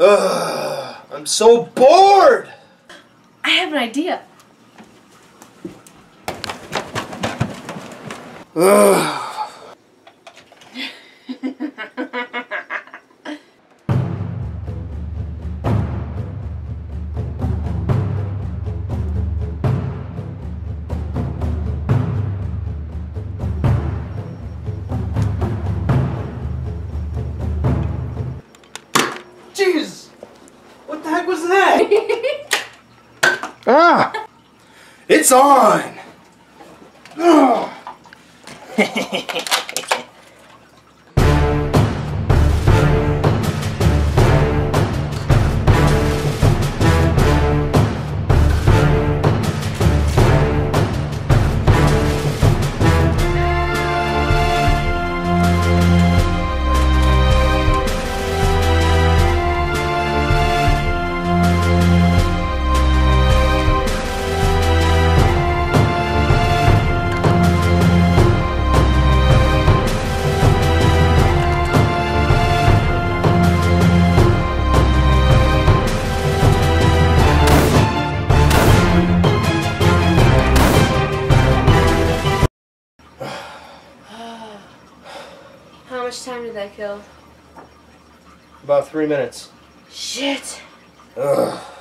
Ugh, I'm so bored! I have an idea. Ugh. Jeez! What the heck was that? Ah! It's on! Ugh. How much time did that kill? About 3 minutes. Shit. Ugh.